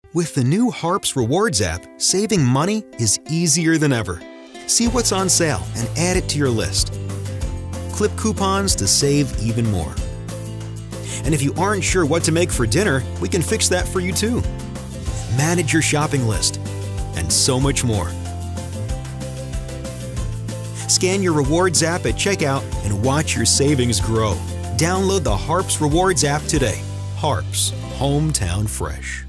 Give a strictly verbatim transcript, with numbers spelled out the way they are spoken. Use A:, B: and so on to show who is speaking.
A: With the new Harps Rewards app, saving money is easier than ever. See what's on sale and add it to your list. Clip coupons to save even more. And if you aren't sure what to make for dinner, we can fix that for you too. Manage your shopping list, and so much more. Scan your Rewards app at checkout and watch your savings grow. Download the Harps Rewards app today. Harps, hometown fresh.